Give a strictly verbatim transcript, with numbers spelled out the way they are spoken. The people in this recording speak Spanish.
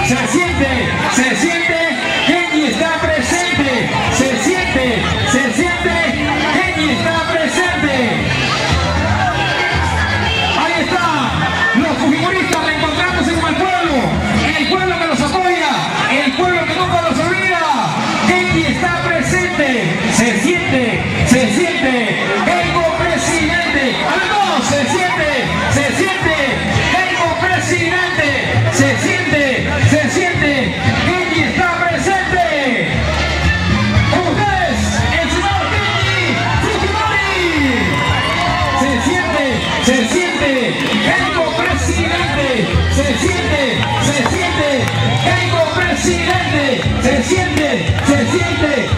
se siente, se siente, Kenny está presente, se siente, se siente, Kenny está presente. Ahí está, los fujimoristas reencontrándose con el pueblo, el pueblo que los apoya, el pueblo que nunca los olvida. Kenny está presente, se siente, se siente, Kengo presidente. A ver, no, se siente, se siente, Kengo presidente, se siente, se siente, Kenny está presente. Con ustedes, el señor Kenny Fujimori. Se siente, se siente, Kengo presidente, se siente, se siente, Kengo presidente, se siente, se siente.